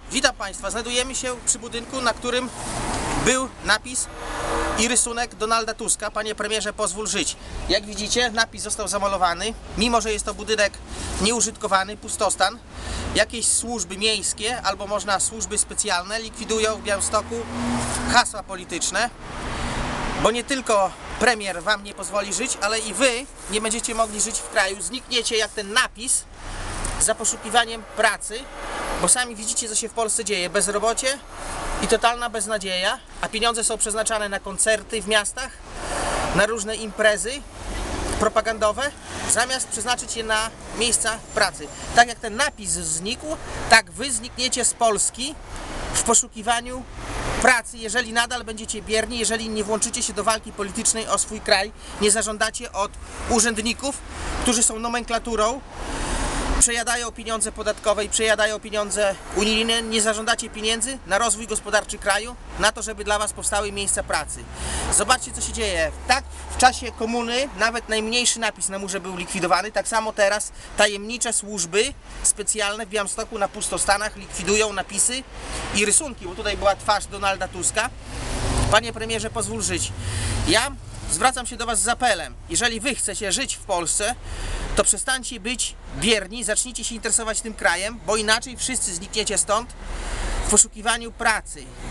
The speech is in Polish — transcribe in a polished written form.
Witam Państwa, znajdujemy się przy budynku, na którym był napis i rysunek Donalda Tuska. Panie premierze, pozwól żyć. Jak widzicie, napis został zamalowany, mimo że jest to budynek nieużytkowany, pustostan. Jakieś służby miejskie, albo można służby specjalne likwidują w Białymstoku hasła polityczne, bo nie tylko premier wam nie pozwoli żyć, ale i wy nie będziecie mogli żyć w kraju. Znikniecie jak ten napis za poszukiwaniem pracy, bo sami widzicie, co się w Polsce dzieje. Bezrobocie i totalna beznadzieja, a pieniądze są przeznaczane na koncerty w miastach, na różne imprezy propagandowe, zamiast przeznaczyć je na miejsca pracy. Tak jak ten napis znikł, tak wy znikniecie z Polski w poszukiwaniu pracy, jeżeli nadal będziecie bierni, jeżeli nie włączycie się do walki politycznej o swój kraj, nie zażądacie od urzędników, którzy są nomenklaturą, przejadają pieniądze podatkowe i przejadają pieniądze unijne, nie zażądacie pieniędzy na rozwój gospodarczy kraju, na to, żeby dla was powstały miejsca pracy. Zobaczcie, co się dzieje. Tak w czasie komuny nawet najmniejszy napis na murze był likwidowany, tak samo teraz tajemnicze służby specjalne w Białymstoku na pustostanach likwidują napisy i rysunki, bo tutaj była twarz Donalda Tuska. Panie premierze, pozwól żyć. Ja zwracam się do was z apelem. Jeżeli wy chcecie żyć w Polsce, to przestańcie być bierni, zacznijcie się interesować tym krajem, bo inaczej wszyscy znikniecie stąd w poszukiwaniu pracy.